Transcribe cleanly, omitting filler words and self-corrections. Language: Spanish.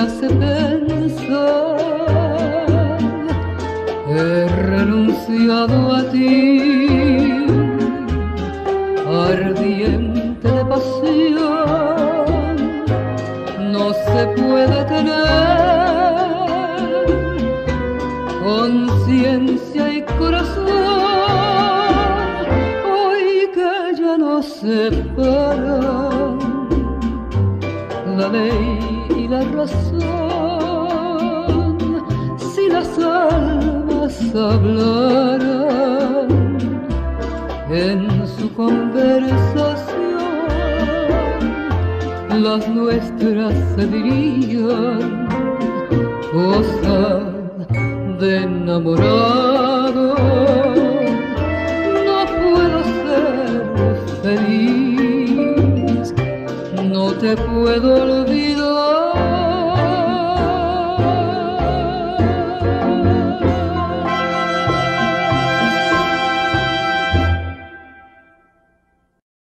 hace pensar, he renunciado a ti, ardiente de pasión, no se puede tener conciencia y corazón, hoy que ya nos separan la ley y la razón. Si las almas hablaran en su conversación, las nuestras se dirían cosas de enamorado. No puedo ser feliz, no te puedo olvidar.